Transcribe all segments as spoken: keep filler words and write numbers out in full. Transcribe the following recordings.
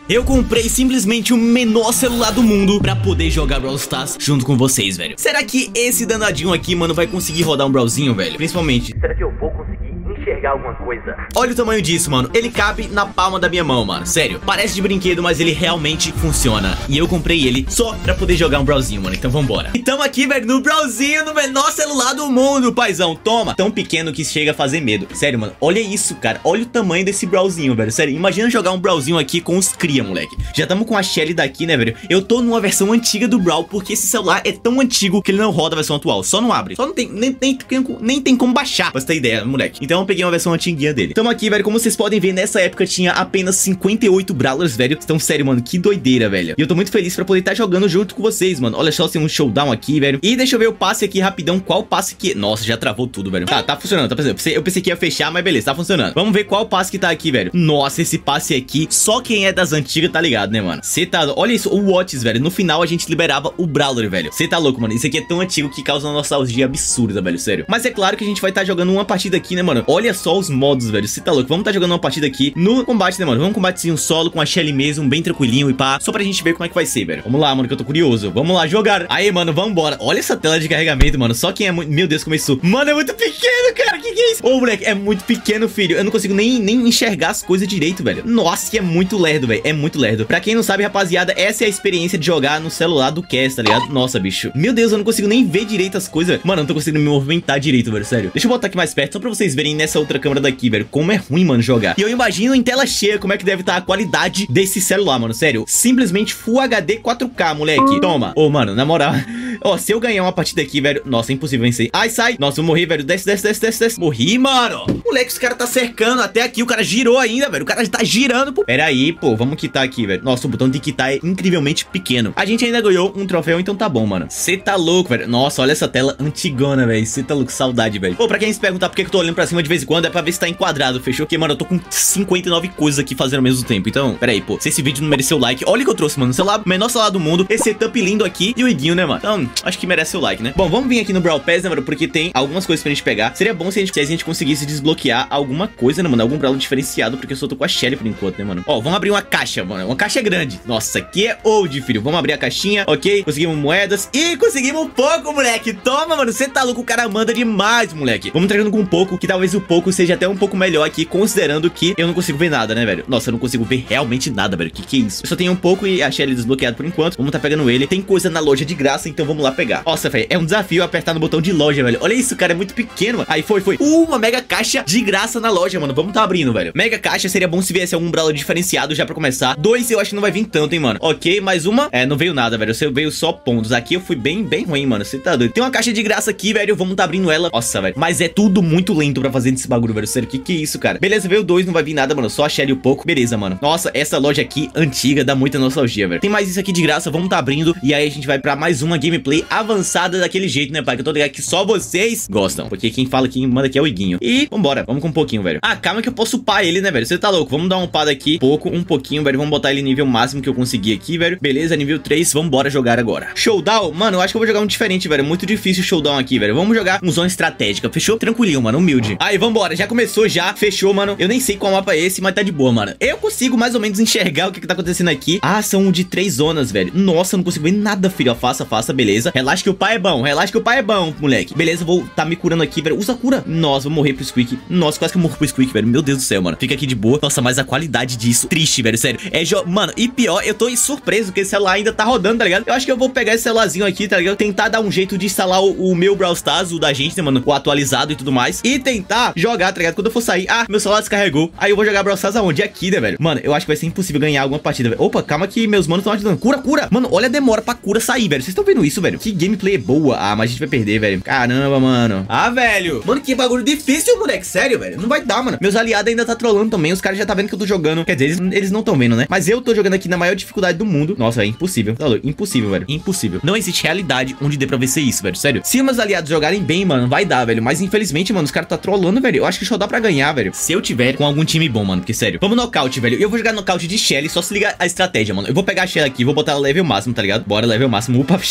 Eu comprei simplesmente o menor celular do mundo pra poder jogar Brawl Stars junto com vocês, velho. Será que esse danadinho aqui, mano, vai conseguir rodar um Brawlzinho, velho? Principalmente, será que eu vou conseguir enxergar alguma coisa? Olha o tamanho disso, mano. Ele cabe na palma da minha mão, mano. Sério, parece de brinquedo, mas ele realmente funciona. E eu comprei ele só pra poder jogar um Brawlzinho, mano. Então vambora. E tamo aqui, velho, no Brawlzinho, no menor celular do mundo, paizão. Toma. Tão pequeno que chega a fazer medo. Sério, mano. Olha isso, cara. Olha o tamanho desse Brawlzinho, velho. Sério, imagina jogar um Brawlzinho aqui com os cria, moleque. Já tamo com a Shelly daqui, né, velho? Eu tô numa versão antiga do Brawl, porque esse celular é tão antigo que ele não roda a versão atual. Só não abre. Só não tem, nem, nem, nem tem como baixar, pra você ter ideia, moleque. Então eu peguei uma versão antiguinha dele. Tamo aqui, velho. Como vocês podem ver, nessa época tinha apenas cinquenta e oito Brawlers, velho. Então, sério, mano, que doideira, velho. E eu tô muito feliz pra poder estar jogando junto com vocês, mano. Olha só, tem um showdown aqui, velho. E deixa eu ver o passe aqui rapidão. Qual passe que... Nossa, já travou tudo, velho. Tá, tá funcionando, tá funcionando. Eu pensei que ia fechar, mas beleza, tá funcionando. Vamos ver qual passe que tá aqui, velho. Nossa, esse passe aqui, só quem é das antigas tá ligado, né, mano? Cê tá... Olha isso, o Watts, velho. No final a gente liberava o Brawler, velho. Cê tá louco, mano. Isso aqui é tão antigo que causa uma nostalgia absurda, velho. Sério. Mas é claro que a gente vai estar tá jogando uma partida aqui, né, mano? Olha só os modos, velho. Cê tá louco. Vamos estar tá jogando uma partida aqui no combate, né, mano? Vamos um combatezinho solo com a Shelly mesmo, bem tranquilinho e pá. Só pra gente ver como é que vai ser, velho. Vamos lá, mano, que eu tô curioso. Vamos lá jogar. Aí, mano, vambora. Olha essa tela de carregamento, mano. Só quem é muito... Meu Deus, começou. Mano, é muito pequeno, cara. Que que é isso? Ô, moleque, é muito pequeno, filho. Eu não consigo nem, nem enxergar as coisas direito, velho. Nossa, que é muito lerdo, velho. É muito lerdo. Pra quem não sabe, rapaziada, essa é a experiência de jogar no celular do Cass, tá ligado? Nossa, bicho. Meu Deus, eu não consigo nem ver direito as coisas. Mano, eu não tô conseguindo me movimentar direito, velho. Sério. Deixa eu botar aqui mais perto, só pra vocês verem nessa outra câmera daqui, velho. Como é ruim, mano, jogar. E eu imagino em tela cheia como é que deve estar a qualidade desse celular, mano. Sério. Simplesmente Full H D quatro K, moleque. Toma. Ô, mano, na moral. Ó, se eu ganhar uma partida aqui, velho. Nossa, é impossível vencer. Ai, sai. Nossa, eu morri, velho. Desce, desce, desce, desce, desce. Morri, mano. Moleque, os caras tá cercando até aqui. O cara girou ainda, velho. O cara tá girando, pô. Pera aí, pô. Vamos quitar aqui, velho. Nossa, o botão de quitar é incrivelmente pequeno. A gente ainda ganhou um troféu, então tá bom, mano. Cê tá louco, velho. Nossa, olha essa tela antigona, velho. Cê tá louco. Saudade, velho. Pô, pra quem se perguntar por que eu tô olhando pra cima de vez em quando, é pra ver se tá enquadrado, fechou? Porque, mano, eu tô com cinquenta e nove coisas aqui fazendo ao mesmo tempo. Então, pera aí, pô. Se esse vídeo não mereceu o like, olha o que eu trouxe, mano. O celular, menor celular do mundo. Esse setup lindo aqui e o iguinho, né, mano? Então, acho que merece o like, né? Bom, vamos vir aqui no Brawl Pass, né, mano? Porque tem algumas coisas pra gente pegar. Seria bom se a gente, se a gente conseguisse desbloquear alguma coisa, né, mano? Algum Brawl diferenciado, porque eu só tô com a Shelly por enquanto, né, mano? Ó, vamos abrir uma caixa, mano. Uma caixa grande. Nossa, aqui é old, filho. Vamos abrir a caixinha, ok? Conseguimos moedas e conseguimos um pouco, moleque. Toma, mano. Você tá louco. O cara manda demais, moleque. Vamos entregando com um pouco, que talvez o pouco seja até um pouco melhor aqui, considerando que eu não consigo ver nada, né, velho? Nossa, eu não consigo ver realmente nada, velho. Que que é isso? Eu só tenho um pouco e a Shelly desbloqueado por enquanto. Vamos tá pegando ele. Tem coisa na loja de graça, então vamos lá pegar. Nossa, velho, é um desafio apertar no botão de loja, velho. Olha isso, cara, é muito pequeno, mano. Aí foi, foi. Uma mega caixa de graça na loja, mano. Vamos tá abrindo, velho. Mega caixa, seria bom se viesse algum Brawler diferenciado já pra começar. Dois, eu acho que não vai vir tanto, hein, mano. Ok, mais uma. É, não veio nada, velho. Você veio só pontos. Aqui eu fui bem, bem ruim, mano. Você tá doido. Tem uma caixa de graça aqui, velho. Vamos tá abrindo ela. Nossa, velho. Mas é tudo muito lento pra fazer esse bagulho, velho. Sério, que que é isso, cara? Beleza, veio dois, não vai vir nada, mano. Só a Shelly um pouco. Beleza, mano. Nossa, essa loja aqui, antiga, dá muita nostalgia, velho. Tem mais isso aqui de graça. Vamos tá abrindo. E aí a gente vai pra mais uma gameplay avançada daquele jeito, né, pai? Que eu tô ligado que só vocês gostam. Porque quem fala, quem manda aqui é o Iguinho. E vambora. Vamos com um pouquinho, velho. Ah, calma que eu posso upar ele, né, velho? Você tá louco. Vamos dar uma upada aqui. Pouco, um pouquinho, velho. Vamos botar ele nível máximo que eu conseguir aqui, velho. Beleza, nível três. Vambora jogar agora. Showdown. Mano, eu acho que eu vou jogar um diferente, velho. Muito difícil o showdown aqui, velho. Vamos jogar um zona estratégica. Fechou? Tranquilinho, mano. Humilde. Aí, vambora. Já começou, já. Fechou, mano. Eu nem sei qual mapa é esse, mas tá de boa, mano. Eu consigo mais ou menos enxergar o que que tá acontecendo aqui. Ah, são de três zonas, velho. Nossa, eu não consigo ver nada, filho. Faça, faça, beleza. Relaxa que o pai é bom. Relaxa que o pai é bom, moleque. Beleza, vou tá me curando aqui, velho. Usa a cura. Nossa, vou morrer pro Squeak. Nossa, quase que eu morro pro Squeak, velho. Meu Deus do céu, mano. Fica aqui de boa. Nossa, mas a qualidade disso, triste, velho. Sério. É jo... Mano, e pior, eu tô surpreso que esse celular ainda tá rodando, tá ligado? Eu acho que eu vou pegar esse celularzinho aqui, tá ligado? Tentar dar um jeito de instalar o, o meu Brawl Stars, o da gente, né, mano? O atualizado e tudo mais. E tentar jogar, tá ligado? Quando eu for sair, ah, meu celular descarregou. Aí eu vou jogar Brawl Stars aonde? Aqui, né, velho? Mano, eu acho que vai ser impossível ganhar alguma partida, velho. Opa, calma que meus manos estão ajudando. Cura, cura. Mano, olha a demora pra cura sair, velho. Vocês estão vendo isso, velho? Que gameplay boa. Ah, mas a gente vai perder, velho. Caramba, mano. Ah, velho. Mano, que bagulho difícil, moleque. Sério, velho. Não vai dar, mano. Meus aliados ainda tá trolando também. Os caras já tá vendo que eu tô jogando. Quer dizer, eles, eles não tão vendo, né? Mas eu tô jogando aqui na maior dificuldade do mundo. Nossa, é impossível. Tá louco? Impossível, velho. Impossível. Não existe realidade onde dê pra vencer isso, velho. Sério. Se meus aliados jogarem bem, mano, vai dar, velho. Mas infelizmente, mano, os caras tá trolando, velho. Eu acho que só dá pra ganhar, velho. Se eu tiver com algum time bom, mano. Porque, sério. Vamos nocaute, velho. Eu vou jogar nocaute de Shelly. Só se liga a estratégia, mano. Eu vou pegar a Shelly aqui. Vou botar ela level máximo, tá ligado? Bora, level máximo. Upa, Shelly, mano.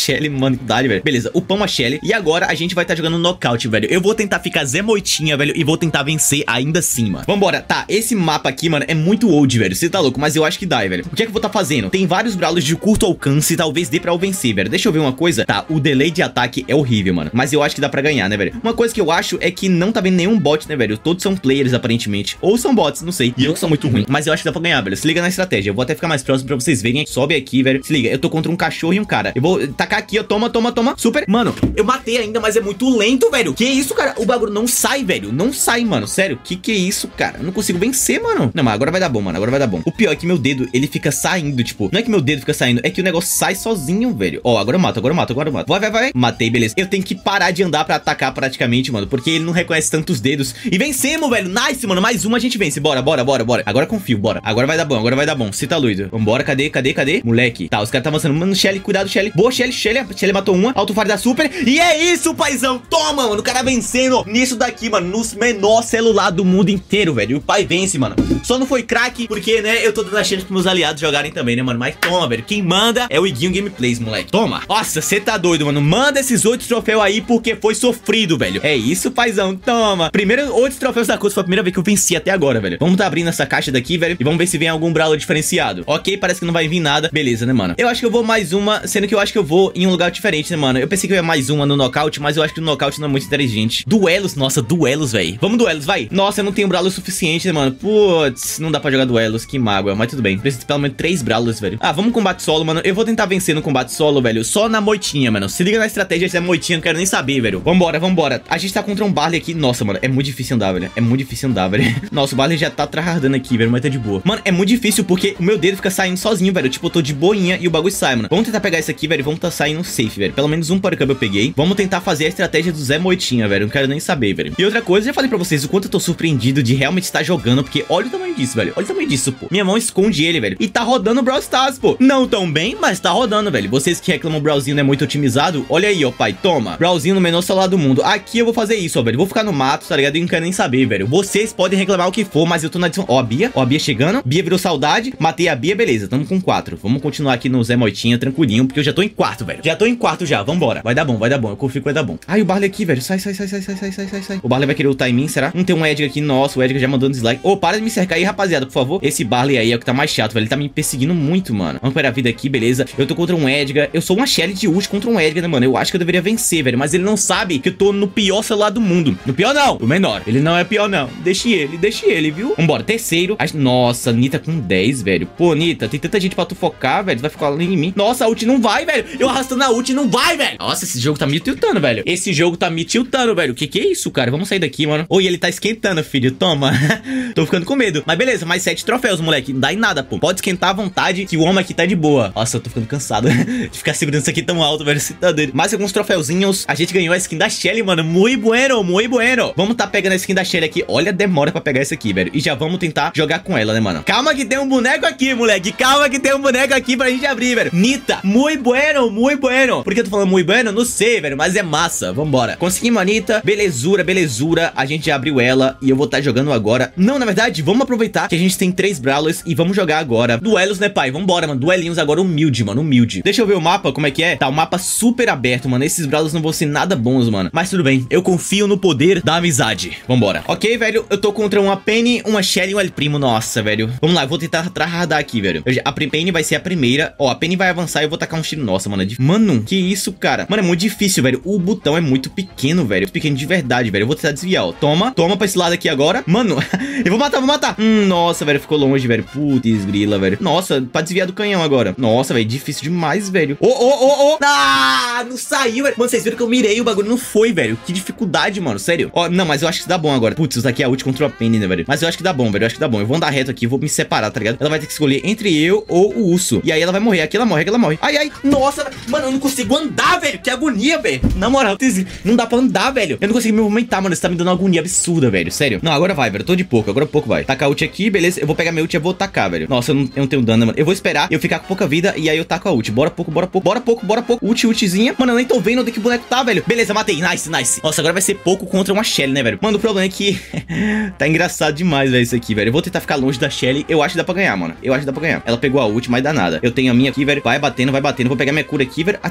mano, dificuldade, velho. Beleza, upamos a Shelly. E agora a gente vai estar tá jogando nocaute, velho. Eu vou tentar ficar Zé Moitinha, velho, e vou tentar vencer ainda assim, mano. Vambora. Tá, esse mapa aqui, mano, é muito old, velho. Você tá louco, mas eu acho que dá, velho. O que é que eu vou estar tá fazendo? Tem vários brawlers de curto alcance, talvez dê pra eu vencer, velho. Deixa eu ver uma coisa. Tá, o delay de ataque é horrível, mano, mas eu acho que dá pra ganhar, né, velho? Uma coisa que eu acho é que não tá vendo nenhum bot, né, velho? Todos são players, aparentemente. Ou são bots, não sei. E eu sou muito ruim, mas eu acho que dá pra ganhar, velho. Se liga na estratégia. Eu vou até ficar mais próximo pra vocês verem. Sobe aqui, velho. Se liga, eu tô contra um cachorro e um cara. Eu vou tacar aqui, ó. Toma, toma, toma. Super. Mano, eu matei ainda, mas é muito lento, velho. Que isso, cara? O bagulho não sai, velho. Não sai, mano. Sério. Que que é isso, cara? Eu não consigo vencer, mano. Não, mas agora vai dar bom, mano. Agora vai dar bom. O pior é que meu dedo, ele fica saindo, tipo. Não é que meu dedo fica saindo, é que o negócio sai sozinho, velho. Ó, agora eu mato, agora eu mato, agora eu mato. Vai, vai, vai. Matei, beleza. Eu tenho que parar de andar pra atacar praticamente, mano, porque ele não reconhece tantos dedos. E vencemos, velho. Nice, mano. Mais uma a gente vence. Bora, bora, bora, bora. Agora confio, bora. Agora vai dar bom, agora vai dar bom. Você tá doido. Vambora, cadê, cadê, cadê? Moleque. Tá, os caras tá avançando. Mano, Shelly, cuidado, Shelly. Boa, Shelly, Shelly. Shelly matou uma. Autofire da super. E é isso, paizão. Toma, mano. O cara vencendo nisso daqui, mano. Nos menor celular do mundo inteiro, velho. E o pai vence, mano. Só não foi craque, porque, né, eu tô dando a chance pros meus aliados jogarem também, né, mano? Mas toma, velho. Quem manda é o Iguinho Gameplays, moleque. Toma. Nossa, você tá doido, mano. Manda esses oito troféus aí, porque foi sofrido, velho. É isso, paizão. Toma. Primeiro, oito troféus da coisa. Foi a primeira vez que eu venci até agora, velho. Vamos tá abrindo essa caixa daqui, velho. E vamos ver se vem algum brawler diferenciado. Ok, parece que não vai vir nada. Beleza, né, mano? Eu acho que eu vou mais uma, sendo que eu acho que eu vou em um lugar diferente, né, mano? Eu pensei que eu ia mais uma no nocaute, mas eu acho que o nocaute não é muito inteligente. Duelos, nossa, duelos, velho. Vamos duelos, vai. Nossa, eu não tenho brawler suficiente, né, mano? Putz, não dá pra jogar duelos. Que mágoa, mas tudo bem. Preciso pelo menos três brawlers, velho. Ah, vamos combate solo, mano. Eu vou tentar vencer no combate solo, velho. Só na moitinha, mano. Se liga na estratégia, se é moitinha, não quero nem saber, velho. Vambora, vambora. A gente tá contra um Barley aqui. Nossa, mano, é muito difícil andar, velho. É muito difícil andar, velho. Nossa, o Barley já tá tryhardando aqui, velho, mas tá de boa. Mano, é muito difícil porque o meu dedo fica saindo sozinho, velho. Tipo, eu tô de boinha e o bagulho sai, mano. Vamos tentar pegar isso aqui, velho. Vamos tá saindo safe, velho. Pelo menos um Power Cub eu peguei. Vamos tentar fazer a estratégia do Zé Moitinha, velho. Não quero nem saber, velho. E outra coisa, eu já falei pra vocês o quanto eu tô surpreendido de realmente estar jogando, porque olha o tamanho disso, velho. Olha o tamanho disso, pô. Minha mão esconde ele, velho. E tá rodando o Brawl Stars, pô. Não tão bem, mas tá rodando, velho. Vocês que reclamam o Brawlzinho não é muito otimizado, olha aí, ó, pai. Toma. Brawlzinho no menor celular do mundo. Aqui eu vou fazer isso, ó, velho. Vou ficar no mato, tá ligado? Eu não quero nem saber, velho. Vocês podem reclamar o que for, mas eu tô na adição. Ó, a Bia. Ó, a Bia chegando. Bia virou saudade. Matei a Bia, beleza. Tamo com quatro. Vamos continuar aqui no Zé Moitinha, tranquilinho, porque eu já tô em quarto, velho. Já tô em quarto já. Vambora. Vai dar bom, vai dar bom. Eu confio que vai dar bom. Ai, o Barley aqui, velho. Sai, sai, sai, sai, sai, sai, sai, sai, sai. O Barley vai querer ultar em mim, será? Não tem um Edgar aqui. Nossa, o Edgar já mandou um dislike. Ô, oh, para de me cercar aí, rapaziada, por favor. Esse Barley aí é o que tá mais chato, velho. Ele tá me perseguindo muito, mano. Vamos pegar a vida aqui, beleza. Eu tô contra um Edgar. Eu sou uma Shelly de ult contra um Edgar, né, mano? Eu acho que eu deveria vencer, velho. Mas ele não sabe que eu tô no pior celular do mundo. No pior, não. O menor. Ele não é pior, não. Deixe ele, deixe ele, viu? Vambora. Terceiro. Nossa, Nita com dez, velho. Pô, Nita, tem tanta gente pra tu focar, velho. Tu vai ficar ali em mim. Nossa, a ult não vai, velho. Eu arrastando a ult não vai, velho. Nossa, esse jogo tá me tiltando, velho. Esse jogo tá me tiltando, velho. Que que é isso, cara? Vamos sair daqui, mano. Oi, ele tá esquentando, filho. Toma. Tô ficando com medo. Mas beleza, mais sete troféus, moleque. Não dá em nada, pô. Pode esquentar à vontade, que o homem aqui tá de boa. Nossa, eu tô ficando cansado de ficar segurando isso aqui tão alto, velho. Você tá doido. Mais alguns troféuzinhos. A gente ganhou a skin da Shelly, mano. Muito bueno, muito bueno. Vamos tá pegando a skin da Shelly aqui. Olha a demora pra pegar isso aqui, velho. E já vamos tentar jogar com ela, né, mano? Calma que tem um boneco aqui, moleque. Calma que tem um boneco aqui pra gente abrir, velho. Nita, muito bueno, muito bueno. Por que eu tô falando muito bueno? Não sei, velho, mas é massa. Vambora. Conseguimos a Nita. Belezura, belezura. A gente já abriu ela e eu vou tá jogando agora. Não, na verdade, vamos aproveitar que a gente tem três brawlers e vamos jogar agora duelos, né, pai? Vambora, mano. Duelinhos agora humilde, mano. Humilde. Deixa eu ver o mapa, como é que é? Tá, o mapa super aberto, mano. Esses brawlers não vão ser nada bons, mano. Mas tudo bem. Eu confio no poder da amizade. Vambora. Ok, velho. Eu tô contra uma Penny, uma Shelly e um El Primo. Nossa, velho. Vamos lá. Eu vou tentar tryhardar aqui, velho. Eu já... A Penny vai ser a primeira. Ó, a Penny vai avançar e eu vou tacar um tiro. Nossa, mano. É dif... Mano, que isso, cara? Mano, é muito difícil, velho. O botão é muito pequeno, velho. Muito pequeno de verdade, velho. Eu vou tentar desviar, ó. Toma. Toma pra esse lado aqui agora. Mano, eu vou matar, vou matar. Hum, nossa, velho. Ficou longe, velho. Putz, grila, velho. Nossa, pra desviar do canhão agora. Nossa, velho. Difícil demais, velho. Ô, ô, ô, ô. Ah, não saiu, velho. Mano, vocês viram que eu mirei. O bagulho não foi, velho. Que dificuldade, mano. Sério. Ó, não, mas eu acho que dá bom agora. Putz, isso aqui é a ult contra a Penny, né, velho? Mas eu acho que dá bom, velho. Eu acho que dá bom. Eu vou andar reto aqui. Vou me separar, tá ligado? Ela vai ter que escolher entre eu ou o urso. E aí ela vai morrer. Aqui ela morre, aqui ela morre. Ai, ai. Nossa, mano, eu não consigo andar, velho. Que agonia, velho. Na moral, não dá pra andar, velho. Eu não consigo me movimentar, mano. Isso tá me dando uma agonia absurda, velho. Sério. Não, agora vai, velho. Eu tô de pouco. Agora pouco vai. Tacar a ult aqui, beleza. Eu vou pegar minha ult e eu vou tacar, velho. Nossa, eu não, eu não tenho dano, mano. Eu vou esperar eu ficar com pouca vida e aí eu taco a ult. Bora pouco, bora pouco, bora pouco, bora pouco. Ult, ultzinha. Mano, eu nem tô vendo onde que o boneco tá, velho. Beleza, matei. Nice, nice. Nossa, agora vai ser pouco contra uma Shelly, né, velho? Mano, o problema é que tá engraçado demais, velho, isso aqui, velho. Eu vou tentar ficar longe da Shelly. Eu acho que dá pra ganhar, mano. Eu acho que dá pra ganhar. Ela pegou a ult, mas dá nada. Eu tenho a minha aqui, velho. Vai batendo, vai batendo. Vou pegar minha cura aqui, velho.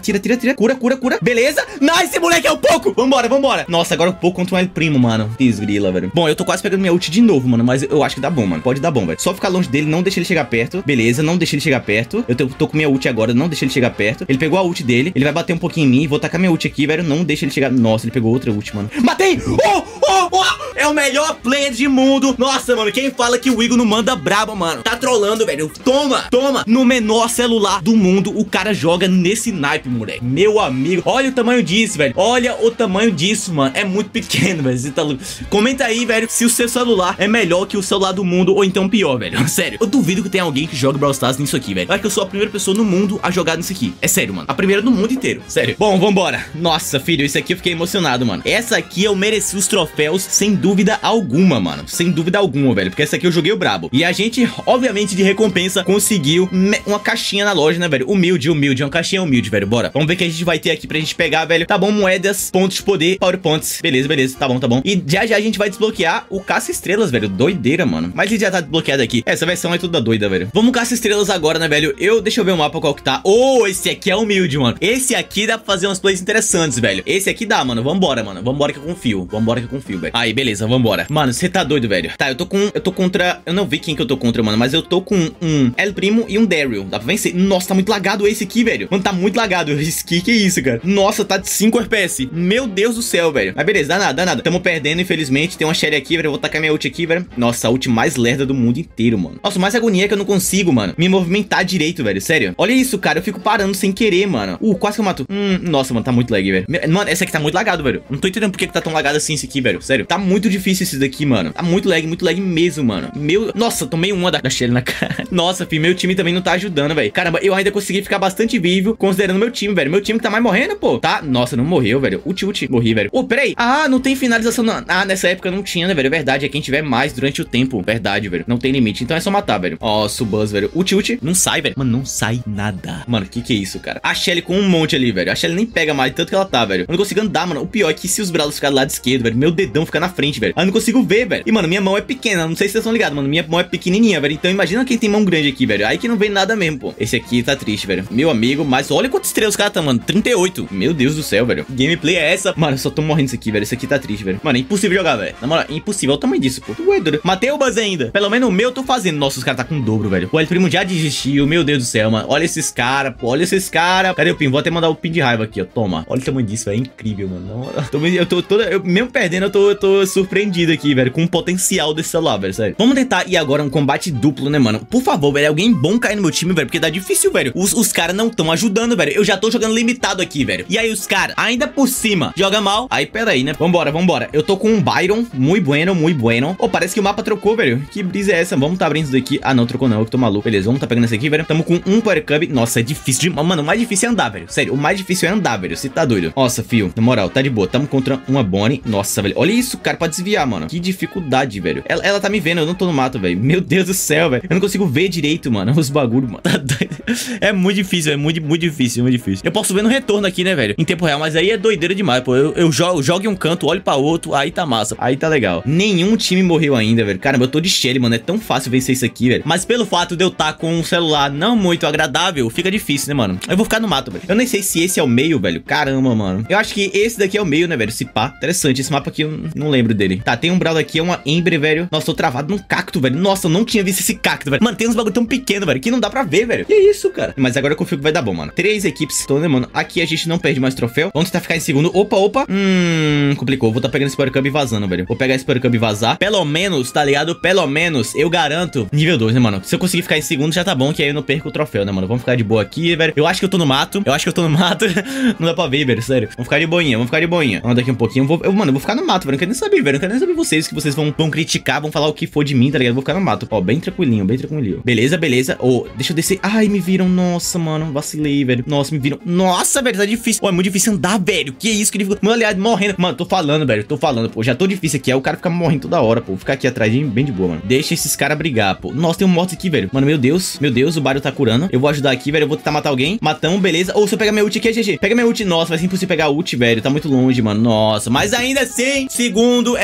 Atira, atira, atira. Cura, cura, cura. Beleza. Nice, moleque, é o Poco. Vambora, vambora. Nossa, agora o Poco contra o El Primo, mano. Desgrila, velho. Bom, eu tô quase pegando minha ult de novo, mano. Mas eu acho que dá bom, mano. Pode dar bom, velho. Só ficar longe dele, não deixa ele chegar perto. Beleza, não deixa ele chegar perto. Eu tô, tô com minha ult agora, não deixa ele chegar perto. Ele pegou a ult dele. Ele vai bater um pouquinho em mim. Vou tacar minha ult aqui, velho. Não deixa ele chegar. Nossa, ele pegou outra ult, mano. Matei! Oh, oh, oh! É o melhor player de mundo. Nossa, mano. Quem fala que o Igor não manda brabo, mano? Tá trolando, velho. Toma, toma. No menor celular do mundo, o cara joga nesse naipe, moleque. Meu amigo. Olha o tamanho disso, velho. Olha o tamanho disso, mano. É muito pequeno, velho. Você tá louco. Comenta aí, velho, se o seu celular é melhor que o celular do mundo ou então pior, velho. Sério. Eu duvido que tenha alguém que jogue Brawl Stars nisso aqui, velho. Eu acho que eu sou a primeira pessoa no mundo a jogar nisso aqui. É sério, mano. A primeira do mundo inteiro. Sério. Bom, vambora. Nossa, filho, isso aqui eu fiquei emocionado, mano. Essa aqui eu mereci os troféus sem dúvida alguma, mano. Sem dúvida alguma, velho. Porque essa aqui eu joguei o brabo. E a gente, obviamente, de recompensa, conseguiu uma caixinha na loja, né, velho? Humilde, humilde. Uma caixinha humilde, velho. Bora. Vamos ver o que a gente vai ter aqui pra gente pegar, velho. Tá bom, moedas, pontos de poder, power points. Beleza, beleza. Tá bom, tá bom. E já já a gente vai desbloquear o caça-estrelas, velho. Doideira, mano. Mas ele já tá desbloqueado aqui. Essa versão é toda doida, velho. Vamos caça-estrelas agora, né, velho? Eu, deixa eu ver o mapa qual que tá. Oh, esse aqui é humilde, mano. Esse aqui dá pra fazer umas plays interessantes, velho. Esse aqui dá, mano. Vambora, mano. Vambora que eu confio. Vambora que eu confio, velho. Aí, beleza, vambora. Mano, você tá doido, velho. Tá, eu tô com... Eu tô contra... Eu não vi quem que eu tô contra, mano. Mas eu tô com um El Primo e um Daryl. Dá pra vencer. Nossa, tá muito lagado esse aqui, velho. Mano, tá muito lagado. Esse que que é isso, cara? Nossa, tá de cinco F P S. Meu Deus do céu, velho. Mas beleza, dá nada, dá nada. Tamo perdendo, infelizmente. Tem uma Shelly aqui, velho. Eu vou tacar minha ult aqui, velho. Nossa, a ult mais lerda do mundo inteiro, mano. Nossa, mais agonia é que eu não consigo, mano, me movimentar direito, velho. Sério. Olha isso, cara. Eu fico parando sem querer, mano. Uh, quase que eu mato. Hum, nossa, mano, tá muito lag, velho. Mano, essa aqui tá muito lagado, velho. Não tô entendendo por que que tá tão lagado assim esse aqui, velho. Sério. Tá muito difícil esse daqui, mano. Tá muito lag, muito lag mesmo, mano. Meu... Nossa, tomei uma da, da Shelly na cara. Nossa, filho, meu time também não tá ajudando, velho. Caramba, eu ainda consegui ficar bastante vivo, considerando meu time, velho. Meu time que tá mais morrendo, pô. Tá? Nossa, não morreu, velho. Ult, ult. Morri, velho. Ô, oh, peraí. Ah, não tem finalização. Não. Ah, nessa época não tinha, né, velho? É verdade. É quem tiver mais durante o tempo. Verdade, velho. Não tem limite. Então é só matar, velho. Ó, oh, buzz, velho. Ult, ult. Não sai, velho. Mano, não sai nada. Mano, que que é isso, cara? A Shelly com um monte ali, velho. A Shelly nem pega mais, tanto que ela tá, velho. Eu não consigo andar, mano. O pior é que se os braços ficarem do lado esquerdo, velho, meu dedão fica na frente, velho. Eu não consigo ver, velho. E, mano, minha mão é pequena. Não sei se vocês estão ligados, mano. Minha mão é pequenininha, velho. Então imagina quem tem mão grande aqui, velho. Aí que não vem nada mesmo, pô. Esse aqui tá triste, velho. Meu amigo, mas olha quantas estrelas os caras tá, mano. trinta e oito. Meu Deus do céu, velho. Que gameplay é essa? Mano, eu só tô morrendo isso aqui, velho. Isso aqui tá triste, velho. Mano, é impossível jogar, velho. Na moral, é impossível. Olha o tamanho disso, pô. Tu é doido. Matei o Buzz ainda. Pelo menos o meu eu tô fazendo. Nossa, os caras tá com dobro, velho. O El Primo já desistiu. Meu Deus do céu, mano. Olha esses caras, pô. Olha esses caras. Cadê o pin? Vou até mandar o pin de raiva aqui, ó. Toma. Olha o tamanho disso, velho. É incrível, mano. Eu tô, eu tô toda... Eu, mesmo perdendo, eu tô, eu tô surpreendido aqui, velho. Com o potencial desse celular, velho. Sério. Vamos tentar ir agora um combate duplo, né, mano? Por favor, velho. Alguém bom cair no meu time, velho. Porque tá difícil, velho. Os, os caras não tão ajudando, velho. Eu já tô jogando limitado aqui, velho. E aí os caras, ainda por cima, joga mal. Aí, pera aí, né? Vambora, vambora. Eu tô com um Byron. Muito bueno, muito bueno. Oh, parece que o mapa trocou, velho. Que brisa é essa? Vamos tá abrindo isso daqui. Ah, não, trocou não. Eu que tô maluco. Beleza, vamos tá pegando esse aqui, velho. Tamo com um Power Cub. Nossa, é difícil de... Mano, o mais difícil é andar, velho. Sério, o mais difícil é andar, velho. Você tá doido. Nossa, fio. Na moral, tá de boa. Tamo contra uma Bonnie. Nossa, velho. Olha isso, cara, pra desviar, mano. Que dificuldade, velho. Ela, ela tá me vendo. Eu não tô no mato, velho. Meu Deus do céu, velho. Eu não consigo ver direito, mano. Os bagulhos, mano. Tá doido. É muito difícil, é muito, muito difícil, muito difícil. Eu posso ver no retorno aqui, né, velho? Em tempo real, mas aí é doideira demais, pô. Eu, eu jogo, jogo em um canto, olho pra outro, aí tá massa. Aí tá legal. Nenhum time morreu ainda, velho. Caramba, eu tô de Shelly, mano. É tão fácil vencer isso aqui, velho. Mas pelo fato de eu estar tá com um celular não muito agradável, fica difícil, né, mano? Eu vou ficar no mato, velho. Eu nem sei se esse é o meio, velho. Caramba, mano. Eu acho que esse daqui é o meio, né, velho? Se pá. Interessante. Esse mapa aqui eu não lembro dele. Tá, tem um Brawl aqui, é uma Ember, velho. Nossa, tô travado num cacto, velho. Nossa, eu não tinha visto esse cacto, velho. Mano, tem uns bagulho tão pequeno, velho, que não dá pra ver, velho. Que isso, cara? Mas agora eu confio que vai dar bom, mano. Três equipes estão, né, mano? Aqui a gente não perde mais troféu. Vamos tentar ficar em segundo. Opa, opa. Hum, complicou. Vou tá pegando esse Power Cub e vazando, velho. Vou pegar esse Power Cub e vazar. Pelo menos, tá ligado? Pelo menos, eu garanto nível dois, né, mano? Se eu conseguir ficar em segundo, já tá bom, que aí eu não perco o troféu, né, mano? Vamos ficar de boa aqui, velho. Eu acho que eu tô no mato. Eu acho que eu tô no mato. Não dá pra ver, velho, sério. Vamos ficar de boinha, vamos ficar de boinha. Vamos daqui um pouquinho. Eu vou, eu, mano, eu vou ficar no mato, velho. Não quero nem saber, velho. Não quero nem saber vocês, que vocês vão, vão criticar, vão falar o que for de mim, tá ligado? Eu vou ficar no mato. Ó, bem tranquilinho, bem tranquilinho. Beleza, beleza. Ô, oh, deixa eu descer. Ai, me viram. Nossa, mano. Vacilei, velho. Nossa, me viram. Nossa, velho, tá difícil. Ó, oh, é muito difícil andar, velho. Que isso que ele ficou. Mano, aliás, morrendo. Mano, tô falando, velho. Tô falando, pô. Já tô difícil aqui. Aí o cara fica morrendo toda hora, pô. Vou ficar aqui atrás de mim, bem de boa, mano. Deixa esses caras brigar, pô. Nossa, tem um morto aqui, velho. Mano, meu Deus. Meu Deus, o Barrio tá curando. Eu vou ajudar aqui, velho. Eu vou tentar matar alguém. Matamos, beleza. Ou se eu pegar minha ult aqui, é G G. Pega minha ult. Nossa, vai ser impossível pegar a ult, velho. Tá muito longe, mano. Nossa. Mas ainda assim, segundo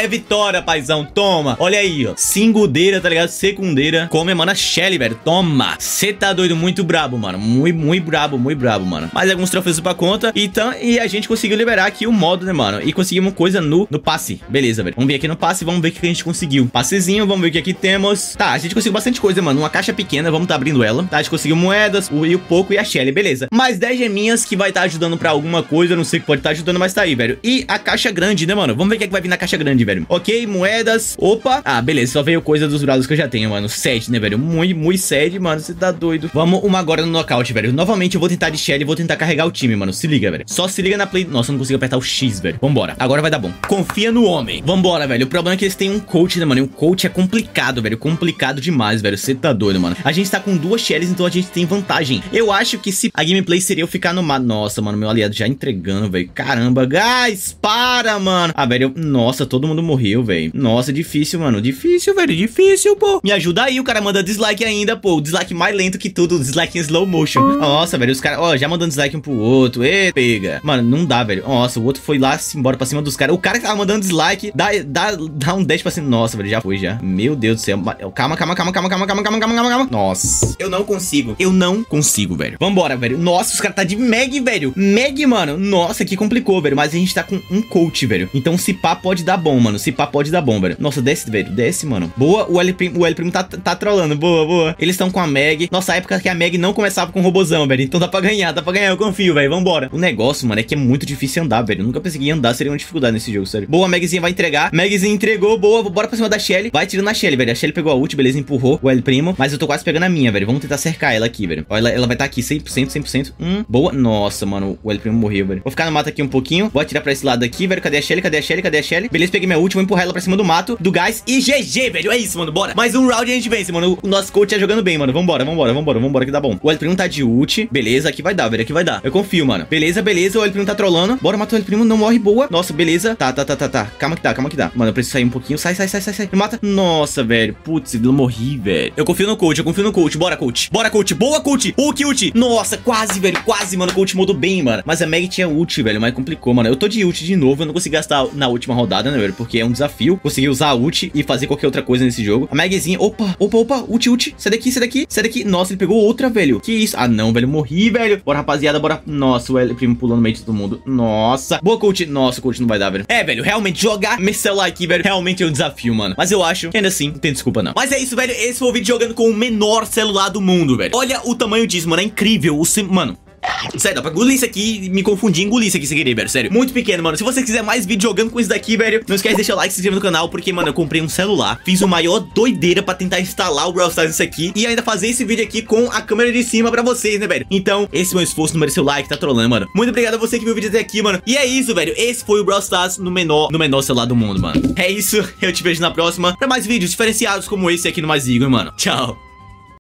é vitória, paizão. Toma. Olha aí, ó. Singudeira, tá ligado? Secundeira. Come, mano, a Shelly, velho. Toma. Você tá doido. Muito brabo, mano. Muito, muito brabo, muito brabo, mano. Mais alguns troféus pra conta. Então, e a gente conseguiu liberar aqui o modo, né, mano? E conseguimos coisa no, no passe. Beleza, velho. Vamos ver aqui no passe. Vamos ver o que a gente conseguiu. Passezinho. Vamos ver o que aqui temos. Tá, a gente conseguiu bastante coisa, mano. Uma caixa pequena. Vamos tá abrindo ela. Tá, a gente conseguiu moedas. O e o pouco e a Shelly. Beleza. Mais dez geminhas que vai estar tá ajudando pra alguma coisa. Eu não sei o que pode estar tá ajudando, mas tá aí, velho. E a caixa grande, né, mano? Vamos ver o que, é que vai vir na caixa grande, velho. Ok, moedas. Opa. Ah, beleza. Só veio coisa dos brawlers que eu já tenho, mano. Sede, né, velho? Muito, muito sede, mano. Você tá doido. Vamos uma agora no nocaute, velho. Novamente eu vou tentar de Shelly e vou tentar carregar o time, mano. Se liga, velho. Só se liga na play. Nossa, eu não consigo apertar o X, velho. Vambora. Agora vai dar bom. Confia no homem. Vambora, velho. O problema é que eles têm um coach, né, mano? E um coach é complicado, velho. Complicado demais, velho. Você tá doido, mano. A gente tá com duas Shellys, então a gente tem vantagem. Eu acho que se a gameplay seria eu ficar no mar. Nossa, mano. Meu aliado já entregando, velho. Caramba. Guys, para, mano. Ah, velho. Eu... Nossa, todo mundo morreu, velho. Nossa, difícil, mano. Difícil, velho. Difícil, pô. Me ajuda aí. O cara manda dislike ainda, pô. O dislike mais lento que tudo. O dislike em slow motion. Nossa, velho. Os caras, ó, já mandando dislike um pro outro. Ê, pega. Mano, não dá, velho. Nossa, o outro foi lá, se embora pra cima dos caras. O cara que tava mandando dislike, dá, dá, dá um dash pra cima. Nossa, velho, já foi, já. Meu Deus do céu. Calma, calma, calma, calma, calma, calma, calma, calma, calma, calma. Nossa. Eu não consigo. Eu não consigo, velho. Vambora, velho. Nossa, os caras tá de Meg, velho. Meg, mano. Nossa, que complicou, velho. Mas a gente tá com um coach, velho. Então, se pá, pode dar bom, mano. Se pá, pode dar bom, velho. Nossa, desce, velho. Desce, mano. Boa. O L Primo, o L Primo tá, tá trolando. Boa, boa. Eles estão com a Meg. Nossa, a época que a Meg não começava com o robozão, velho. Então dá pra ganhar, dá pra ganhar. Eu confio, velho. Vambora. O negócio, mano, é que é muito difícil andar, velho. Eu nunca pensei que ia andar. Seria uma dificuldade nesse jogo, sério. Boa, a Megzinha vai entregar. Megzinha entregou. Boa. Bora pra cima da Shelly. Vai tirando a Shelly, velho. A Shelly pegou a ult, beleza. Empurrou o L Primo. Mas eu tô quase pegando a minha, velho. Vamos tentar cercar ela aqui, velho. Ó, ela, ela vai estar tá aqui cem por cento, cem por cento. Hum, boa. Nossa, mano. O L Primo morreu, velho. Vou ficar no mato aqui um pouquinho. Vou atirar pra esse lado aqui, velho. Cadê a Shelly? Cadê a Shelly? Cadê a Shelly? Beleza, peguei minha ult. Vou empurrar ela pra cima do mato, do gás. E G G, velho. É isso, mano. Bora. Mais um round e a gente vence, mano. O nosso coach tá jogando bem, mano. Vambora, vambora, vambora. Vambora que dá bom. O L Primo tá de ult. Beleza, aqui vai dar, velho. Aqui vai dar. Eu confio, mano. Beleza, beleza. O L Primo tá trolando. Bora, matou o L Primo. Não morre, boa. Nossa, beleza. Tá, tá, tá, tá, tá. Calma que dá, calma que dá. Mano, eu preciso sair um pouquinho. Sai, sai, sai, sai, sai. Me mata. Nossa, velho. Putz, eu morri, velho. Eu confio no coach, eu confio no coach. Bora, coach. Bora, coach. Boa, coach. Hulk ult. Nossa, quase, velho. Quase, mano. O coach mudou bem, mano. Mas a Meg tinha ult, velho. Mas complicou, mano. Eu tô de ult de novo. Eu não consegui gastar na última rodada, né, velho? Porque é um desafio. Consegui usar a ult e fazer qualquer outra coisa nesse jogo. A Megzinha. Opa, opa, opa. Ult, ult. Sai daqui, sai daqui. Sai daqui. Nossa, ele pegou outra, velho. Que isso? Ah, não, velho. Morri, velho. Bora, rapaziada. Bora. Nossa, o L Primo pulando no meio de todo mundo. Nossa. Boa, coach. Nossa, o coach não vai dar, velho. É, velho. Realmente, jogar meu celular aqui, velho, realmente é um desafio, mano. Mas eu acho que ainda assim, não tem desculpa, não. Mas é isso, velho. Esse foi o vídeo jogando com o menor celular do mundo, velho. Olha o tamanho disso, mano. É incrível. O sim... Mano... Sério, dá pra engolir isso aqui e me confundir, engolir isso aqui sem querer, velho, sério. Muito pequeno, mano. Se você quiser mais vídeo jogando com isso daqui, velho, não esquece de deixar o like e se inscrever no canal, porque, mano, eu comprei um celular, fiz o maior doideira pra tentar instalar o Brawl Stars nisso aqui e ainda fazer esse vídeo aqui com a câmera de cima pra vocês, né, velho. Então, esse meu esforço não mereceu like, tá trolando, mano. Muito obrigado a você que viu o vídeo até aqui, mano. E é isso, velho. Esse foi o Brawl Stars no menor, no menor celular do mundo, mano. É isso. Eu te vejo na próxima pra mais vídeos diferenciados como esse aqui no Mais Igor, mano. Tchau.